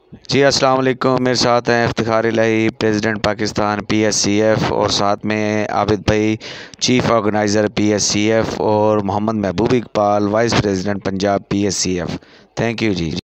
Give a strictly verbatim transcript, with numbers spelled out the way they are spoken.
जी अस्सलाम वालेकुम। मेरे साथ हैं Iftikhar Elahi, president Pakistan P S C F, और साथ में आबिद भाई, chief organiser P S C F, और Mohammad Mahboob Iqbal, vice president Punjab P S C F. Thank you ji.